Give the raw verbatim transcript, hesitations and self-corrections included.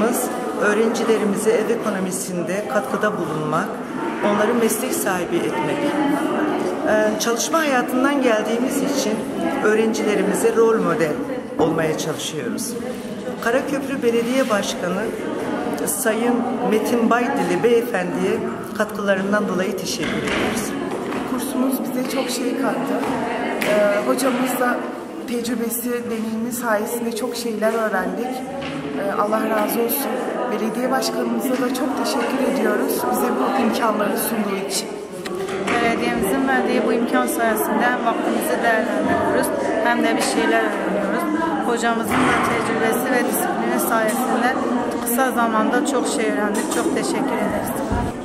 amacımız öğrencilerimize ev ekonomisinde katkıda bulunmak, onları meslek sahibi etmek. Ee, çalışma hayatından geldiğimiz için öğrencilerimize rol model olmaya çalışıyoruz. Karaköprü Belediye Başkanı Sayın Metin Baydili Beyefendi'ye katkılarından dolayı teşekkür ederiz. Kursumuz bize çok şey kattı. Ee, hocamızla tecrübesi, deneyimi sayesinde çok şeyler öğrendik. Ee, Allah razı olsun. Belediye başkanımıza da çok teşekkür ediyoruz bize bu imkanları sunduğu için. Belediyemizin verdiği bu imkan sayesinde hem vaktimizi değerlendiriyoruz hem de bir şeyler öğreniyoruz. Hocamızın da tecrübesi ve disiplini sayesinde kısa zamanda çok şey öğrendik. Çok teşekkür ederiz.